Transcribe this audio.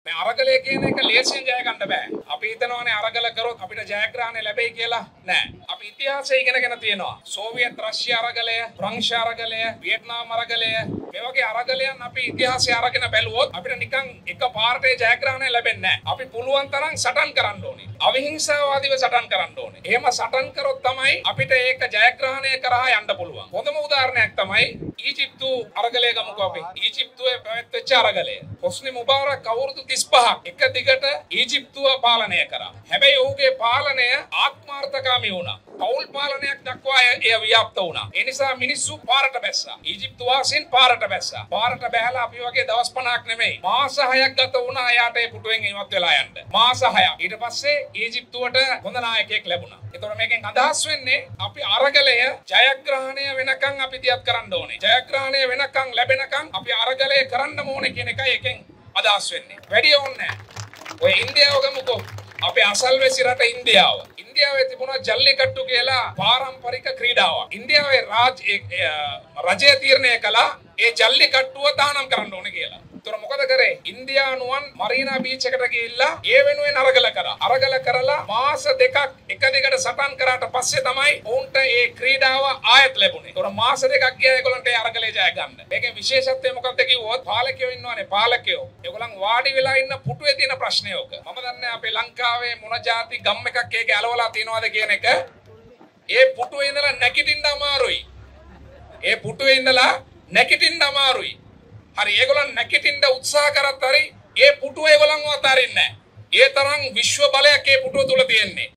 මේ අරගලය කියන එක ලේසියෙන් ජය ගන්න බෑ. අපි හිතනවානේ අරගල කරොත් අපිට ජයග්‍රහණය ලැබෙයි කියලා. නෑ. අපි ඉතිහාසය ඉගෙනගෙන තියෙනවා. සෝවියට් රෂ්‍ය අරගලය, ප්‍රංශ අරගලය, වියට්නාම් අරගලය මේ වගේ අරගලයන් අපි ඉතිහාසය අරගෙන බැලුවොත් අපිට නිකන් එකපාරට ජයග්‍රහණය ලැබෙන්නේ නෑ. අපි පුළුවන් තරම් සටන් කරන්න ඕනේ. අවිහිංසාවාදීව සටන් කරන්න ඕනේ. එහෙම සටන් කරොත් තමයි අපිට ඒක ජයග්‍රහණය කරා යන්න පුළුවන්. හොඳම උදාහරණයක් තමයි ඊජිප්තු අරගලය ගමුකෝ අපි. ඊජිප්තුවේ පැවැත්වෙච්ච අරගලය. හොස්නි මුබාරක් අවුරුදු 35ක් එක දිගට ඊජිප්තුව පාලනය කරා. හැබැයි ඔහුගේ පාලනය ආත්මාර්ථකාමී වුණා. පෞල් පාලනයක් දක්වා එය ව්‍යාප්ත වුණා. ඒ නිසා මිනිස්සු පාරට බැස්සා. ඊජිප්තු වාසීන් පාරට බැස්සා. පාරට බැහැලා අපි වගේ දවස් 50ක් නෙමෙයි. මාස 6ක් ගත වුණා එයාට ඒ පුටුවෙන් ඉවත් වෙලා යන්න. මාස 6ක්. ඊට පස්සේ ඊජිප්තුවට හොඳ නායකයෙක් ලැබුණා. ඒතකොට මේකෙන් අදහස් වෙන්නේ අපි අරගලය ජයග්‍රහණය වෙනකන් අපි දියත් කරන්න ඕනේ. ජයග්‍රහණය වෙනකන් ලැබෙනකන් අපි අරගලය කරන්න ඕනේ කියන එකයි එකෙන් අදහස් වෙන්නේ. වැඩි ඕනේ නැහැ. ඔය ඉන්දියාව ගමුකෝ. අපේ අසල්වැසි රට ඉන්දියාව. ඉන්දියාවේ තිබුණා ජල්ලිකට්ටු කියලා පාරම්පරික ක්‍රීඩාවක්. ඉන්දියාවේ රජය තීරණය කළා ඒ ජල්ලිකට්ටුව දානම් කරන්න ඕනේ කියලා. ඒතර මොකද කරේ? ඉන්දියානුවන් මරීනා බීච් එකට ගිහිල්ලා ඒ වෙනුවෙන් අරගල කරා. අරගල කරලා මාස දෙකක් එක දිගට සටන් කරාට පස්සේ තමයි උන්ට ඒ ක්‍රීඩාව ආයත් ලැබුණේ. ඒතර මාස දෙකක් ගියා ඒගොල්ලන්ට ඒ අරගලේ ජය ගන්න. මේකේ විශේෂත්වය මොකක්ද කිව්වොත් පාලකයෝ ඉන්නවනේ පාලකයෝ. ඒගොල්ලන් වාඩි වෙලා ඉන්න පුටුවේ තියෙන ප්‍රශ්නය ඕක. මම දන්නේ අපේ ලංකාවේ මොන જાති ගම් එකක් ඒක ඇලවලා තියනවාද කියන එක. ඒ පුටුවේ ඉඳලා නැගිටින්න අමාරුයි. ඒ පුටුවේ ඉඳලා නැගිටින්න අමාරුයි. හරි ඒගොල්ලන් නැගිටින්න උත්සාහ කරත් හරි ඒ පුටුව ඒගොල්ලන්ව අතාරින්නේ නැහැ. ඒ තරම් විශ්ව බලයක් ඒ පුටුව තුල තියෙන්නේ.